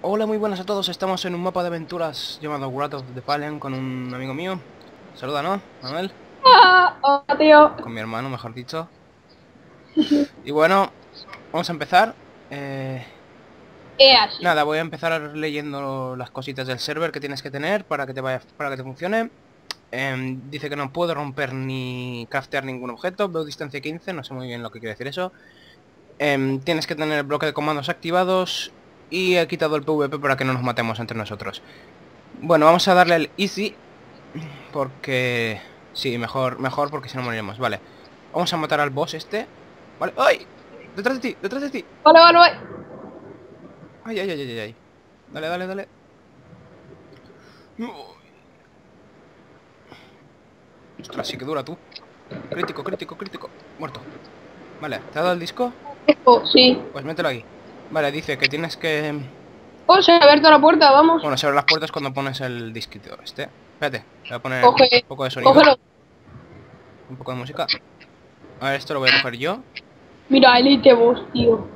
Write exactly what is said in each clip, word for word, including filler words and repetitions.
Hola, muy buenas a todos. Estamos en un mapa de aventuras llamado Wrath of the Fallen con un amigo mío. Saluda, ¿no, Manuel? Ah, hola, tío. Con mi hermano, mejor dicho. Y bueno, vamos a empezar. Eh, Es así. nada, voy a empezar leyendo las cositas del server que tienes que tener para que te vaya, para que te funcione. Em, dice que no puedo romper ni craftear ningún objeto. Veo distancia quince, no sé muy bien lo que quiere decir eso. Em, tienes que tener el bloque de comandos activados. Y he quitado el PvP para que no nos matemos entre nosotros. Bueno, vamos a darle al Easy. Porque... Sí, mejor, mejor porque si no moriremos. Vale. Vamos a matar al boss este. Vale. ¡Ay! ¡Detrás de ti! ¡Detrás de ti! Vale, vale, vale. ¡Ay, ay, ay, ay, ay! Dale, dale, dale. Ostras, sí que dura tú. Crítico, crítico, crítico. Muerto. Vale, ¿te ha dado el disco? Esto, sí. Pues mételo aquí. Vale, dice que tienes que... Oh, se ha abierto la puerta, vamos. Bueno, se abren las puertas cuando pones el disquito este. Espérate, voy a poner un Coge, poco de sonido. cógelo. Un poco de música. A ver, esto lo voy a coger yo. Mira, Elite Boss, tío.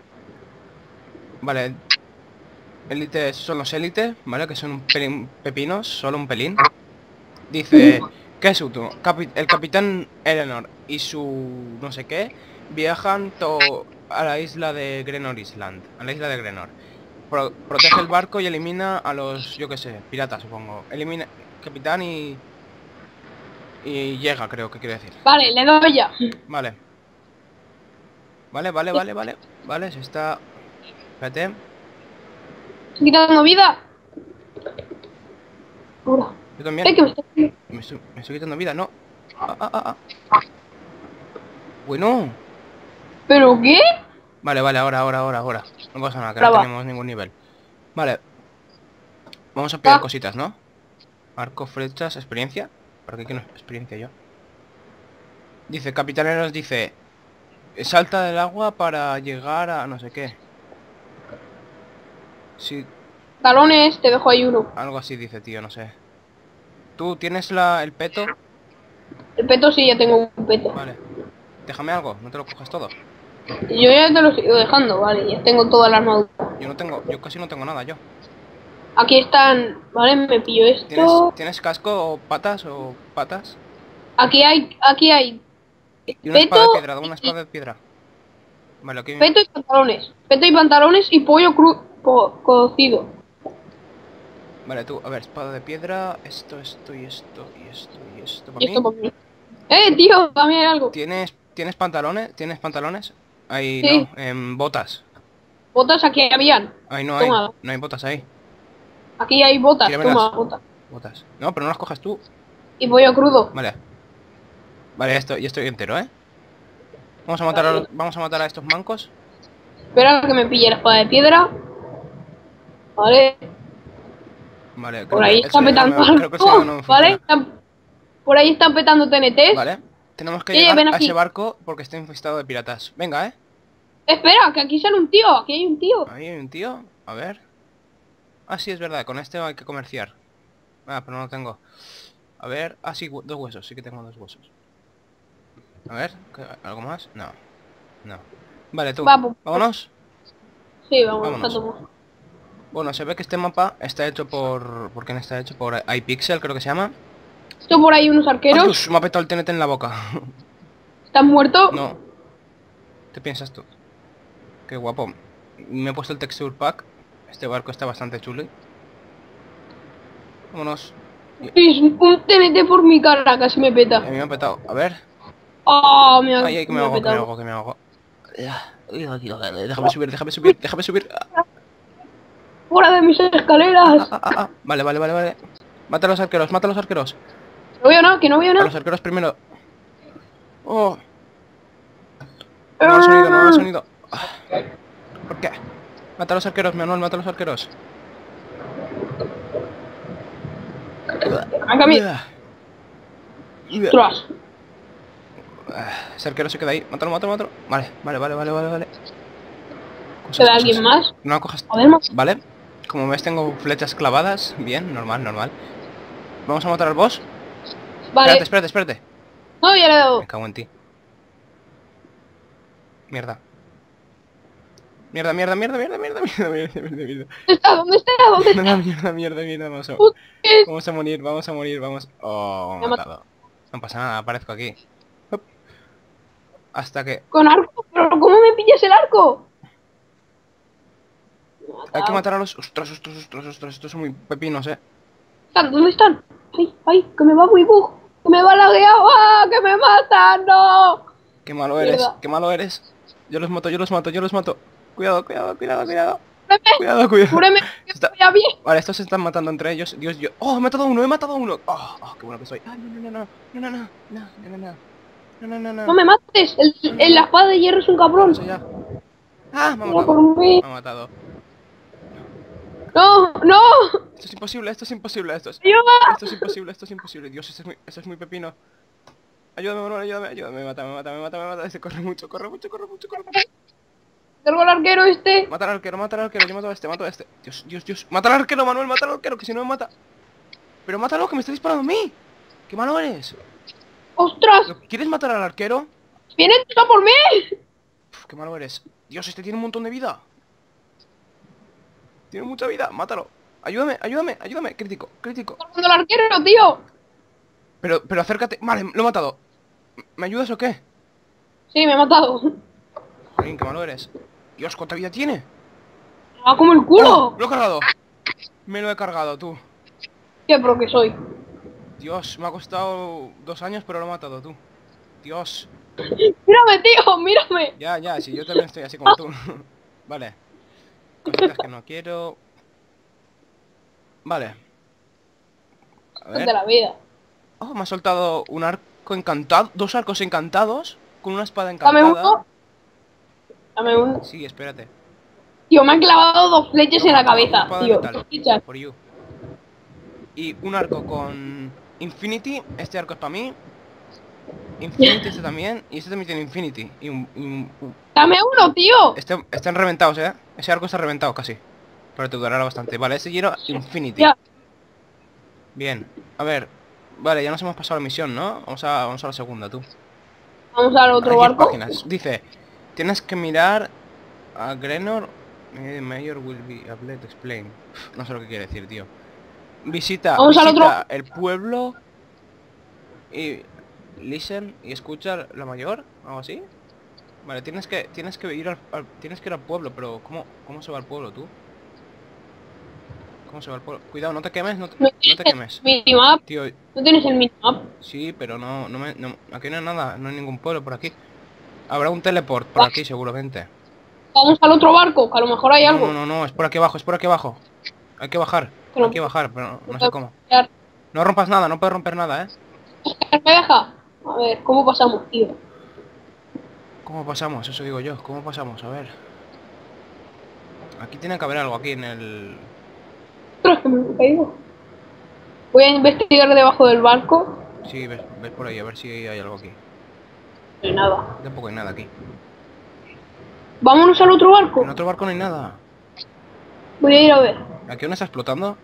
Vale. Élite son los élites, ¿vale? Que son un pelín pepinos, solo un pelín. Dice, ¿qué es último? Capi- el capitán Eleanor y su no sé qué viajan to a la isla de Grenor Island, a la isla de Grenor. Pro- protege el barco y elimina a los, yo qué sé, piratas, supongo. Elimina capitán y y llega, creo que quiere decir. Vale, le doy ya. Vale. Vale, vale, vale, vale. Vale, se está... Espérate. Estoy quitando vida. Ahora. Yo Eh, también. que me está... Me estoy, me estoy quitando vida, no. Ah, ah, ah, ah. Bueno. ¿Pero qué? Vale, vale, ahora, ahora, ahora, ahora. No pasa nada, que no Ahora va. tenemos ningún nivel. Vale, vamos a pillar Va. cositas, ¿no? Arco, flechas, experiencia. ¿Para qué quiero experiencia yo? Dice, Capitán nos dice, salta del agua para llegar a no sé qué. Sí, Talones, te dejo ahí uno. algo así dice, tío, no sé. ¿Tú tienes la, el peto? El peto sí, ya tengo un peto. Vale. Déjame algo, no te lo cojas todo. Yo ya te lo sigo dejando, vale. Ya tengo toda la armadura. Yo no tengo, yo casi no tengo nada, yo. Aquí están... Vale, me pillo ¿Tienes, esto. tienes casco o patas o patas? Aquí hay... Aquí hay... Y una Peto espada de piedra, dame y... una espada de piedra. Vale, aquí... Peto y pantalones. Peto y pantalones y pollo cru... po- cocido. Vale, tú, a ver, espada de piedra, esto, esto y esto y esto y esto para Y esto mí. por mí. ¡Eh, tío! Dame algo. ¿Tienes, ¿tienes pantalones? ¿Tienes pantalones? Ahí Sí. no, en botas. Botas aquí habían. Ahí no hay, Toma. no hay botas ahí. Aquí hay botas. Toma, Tíramelas. botas. Botas. No, pero no las cojas tú. Y pollo crudo. Vale. Vale, esto, ya estoy entero, ¿eh? Vamos a matar a, los- Vale. vamos a matar a estos mancos. Espera que me pille la espada de piedra. Vale. Vale, creo Por que ahí el están sonido no petando me, creo que el sonido no algo. me Vale. funciona. Están- Por ahí están petando T N Ts. Vale. Tenemos que Oye, llegar ven a ese aquí. barco porque está infestado de piratas. Venga, ¿eh? Espera, que aquí sale un tío. Aquí hay un tío. Ahí hay un tío. A ver. Ah, sí, es verdad. Con este hay que comerciar. Ah, pero no lo tengo. A ver. Ah, sí, hu- dos huesos. Sí que tengo dos huesos. A ver. ¿qué- ¿Algo más? No. No. Vale, tú. Va, pues, Vámonos. sí, vamos, está Vámonos. todo. Bueno, se ve que este mapa está hecho por... ¿Por quién está hecho? Por iPixel, creo que se llama. Esto por ahí unos ¡Ay, arqueros. Dios! Me ha petado el T N T en la boca. ¿Están muertos? No. ¿Qué piensas tú? Qué guapo. Me he puesto el texture pack. Este barco está bastante chulo. Vámonos. Y- Es un T N T por mi cara, casi me A peta. mí me ha petado. A ver. Oh, me ha, Ay, ay, que me me ha hago, que me petado. hago, que me hago. Déjame subir, déjame subir, déjame subir. Ah, ¡Fuera de mis ah, escaleras! ah, ah, ah. Vale, vale, vale, vale. Mata a los arqueros, mata a los arqueros. No veo nada, que no veo A nada. los arqueros primero. Oh, no haga sonido, no haga sonido. Ah, ¿por qué? Mata a los arqueros, Manuel, mata a los arqueros. Arranca a mí. Ostras. Ese arquero se queda ahí. Mátalo, mátalo, mátalo. Vale, vale, vale, vale, vale, vale. Cosas, ¿Queda cosas. alguien más? No cojas. A ver, más. Vale. Como ves tengo flechas clavadas. Bien, normal, normal. Vamos a matar al boss. Vale. Espérate, espérate, espérate. No, ya le he dado. Me cago en ti. Mierda. Mierda, mierda, mierda, mierda, mierda, mierda, mierda, mierda, mierda. ¿Dónde está? ¿Dónde está? ¿Dónde está? Mierda, mierda, mierda, mierda, vamos a... ¿Qué es? Vamos a morir, vamos a morir, vamos... Oh, me Me ha ha matado. matado. No pasa nada, aparezco aquí. Hop. Hasta que... ¿Con arco? ¿Pero cómo me pillas el arco? Me ha Hay que matado. matar a los... Ostras, ostras, ostras, ostras, estos son muy pepinos, eh. ¿Están? ¿Dónde están? ¡Ay, ay! ¡Que me va muy bug! ¡Que me va lagueado! ¡Ah! ¡Que me matan! ¡No! Qué malo eres, Mierda. qué malo eres. Yo los mato, yo los mato, yo los mato. Cuidado, cuidado, cuidado, cuidado. ¡Cúreme! Cuidado, cuidado. ¡Cúreme! ¡Que Está- estoy ya bien! Vale, estos se están matando entre ellos. Dios, yo... ¡Oh, he matado a uno, he matado a uno! ¡Oh, oh, qué bueno que soy! ¡Ay, no, no, no, no, no, no, no, no, no, no, no, no, no, no! ¡No me mates! El, el- la espada de hierro es un cabrón. Eso ya. ¡Ah, me ha Mira matado! por mí. Me ha matado. ¡No! ¡No! Esto es imposible, esto es imposible, esto es... ¡Ayuda! Esto es imposible, esto es imposible. Dios, esto es muy, esto es muy pepino. Ayúdame, Manuel, ayúdame, ayúdame. Me mata, me mata, me mata, me mata. Este corre mucho, corre mucho, corre mucho, corre mucho. Cargo al arquero este. Mata al arquero, mata al arquero. Yo mato a este, mato a este. Dios, Dios, Dios. Mata al arquero, Manuel, mata al arquero, que si no me mata. Pero mátalo, que me está disparando a mí. ¿Qué malo eres? ¡Ostras! ¿Lo- ¿Quieres matar al arquero? ¡Vienen todos por mí! Uf, qué malo eres. Dios, este tiene un montón de vida. Tiene mucha vida, mátalo. Ayúdame, ayúdame, ayúdame. Crítico, crítico. ¡Cargando al arquero, tío! Pero, pero acércate. Vale, lo he matado. ¿Me ayudas o qué? Sí, me ha matado. Joder, qué malo eres. Dios, ¿cuánta vida tiene? Me va como el culo. ¡Oh! ¡Lo he cargado! Me lo he cargado, tú. ¡Qué pro que soy! Dios, me ha costado dos años, pero lo he matado, tú. Dios. ¡Mírame, tío! ¡Mírame! Ya, ya, sí, yo también estoy así como tú. Vale. Cositas que no quiero. Vale. A De ver. la vida. Oh, me ha soltado un arco encantado. Dos arcos encantados. Con una espada Dame encantada. uno. Dame uno. Sí, espérate. Tío, me han clavado dos flechas en la Toma, cabeza, espada de tío. metal. Dos flechas. For you. Y un arco con Infinity. Este arco es para mí. Infinity este también. Y este también tiene Infinity. Y un, y un- un- Dame uno, tío. Este, están reventados, eh. Ese arco está reventado casi. Pero te durará bastante. Vale, ese giro Infinity. Ya. Bien. A ver. Vale, ya nos hemos pasado la misión, ¿no? Vamos a, vamos a la segunda, tú. Vamos al otro Hay diez barco. páginas. Dice, tienes que mirar a Grenor. eh, Mayor will be able to explain. Uf, no sé lo que quiere decir, tío. Visita, Vamos al visita otro. el pueblo y listen y escucha la mayor, algo así. Vale, tienes que tienes que ir al, al- tienes que ir al pueblo, pero ¿cómo cómo se va al pueblo, tú? ¿Cómo se va al pueblo? Cuidado, no te quemes, no te, ¿No no te tienes quemes. el minimap? Tío, ¿No tienes el minimap? sí, pero no, no me, no, aquí no hay nada, no hay ningún pueblo por aquí. Habrá un teleport por aquí seguramente. Vamos al otro barco, que a lo mejor hay No, algo. no, no, no, es por aquí abajo, es por aquí abajo. Hay que bajar, Pero- hay que bajar, pero no, no sé cómo. ¿Me No rompas nada, no puedes romper nada, ¿eh? deja? A ver, ¿cómo pasamos, tío? ¿Cómo pasamos? Eso digo yo, ¿cómo pasamos? A ver. Aquí tiene que haber algo, aquí en el... Ostras, que me he caído. Voy a investigar debajo del barco. Sí, ves, ves por ahí, a ver si hay algo aquí. No hay nada. Tampoco hay nada aquí. Vámonos al otro barco. En otro barco no hay nada. Voy a ir a ver. ¿Aquí uno está explotando?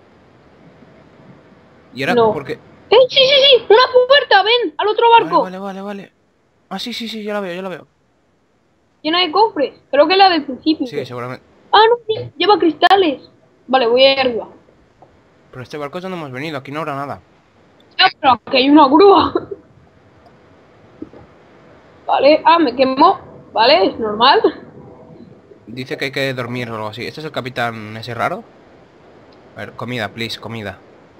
Y ahora, No. porque... ¡Eh, sí, sí, sí! ¡Una puerta! ¡Ven! ¡Al otro barco! Vale, vale, vale, vale. Ah, sí, sí, sí, ya la veo, ya la veo. Llena de cofres. Creo que es la del principio. Sí, seguramente. Ah, no, sí, lleva cristales. Vale, voy a ir arriba. Pero este barco es donde hemos venido, aquí no habrá nada. Ah, pero aquí hay una grúa. Vale, ah, me quemó. Vale, es normal. Dice que hay que dormir o algo así. ¿Este es el capitán ese raro? A ver, comida, please, comida.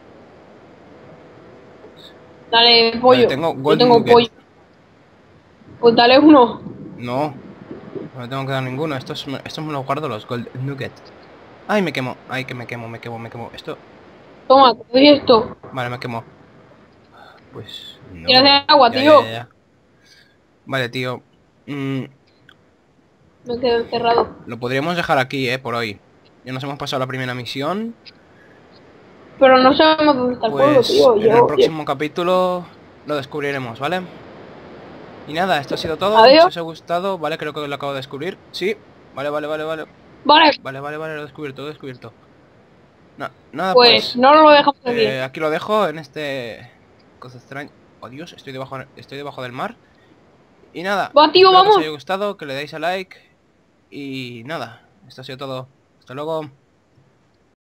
Dale, pollo. Vale, tengo Yo gold tengo nugget. pollo. Pues dale uno. No, no me tengo que dar ninguno. Estos, me- estos me los guardo, los gold nugget. Ay, me quemo. Ay, que me quemo, me quemo, me quemo. Esto... Toma, te doy esto. Vale, me quemo. Pues... No. ¿Quieres hacer agua, Ya, tío? ya, ya. Vale, tío. Mm, Me quedo encerrado. lo podríamos dejar aquí, eh, por hoy. Ya nos hemos pasado la primera misión. Pero no sabemos dónde está el pueblo, Pues tío. en Yo, el próximo capítulo lo descubriremos, ¿vale? Y nada, esto ha sido todo. Adiós. Si os ha gustado, vale, creo que lo acabo de descubrir. Sí, vale, vale, vale, vale. Vale, Vale, vale, vale, lo he descubierto, lo he descubierto. Na- nada, pues pues, no lo dejamos aquí. eh, aquí lo dejo en este... Cosa extraña. Oh Dios, estoy debajo, estoy debajo del mar. Y nada, Va, tío, espero que os vamos. haya gustado, que le deis a like. Y nada, esto ha sido todo. Hasta luego.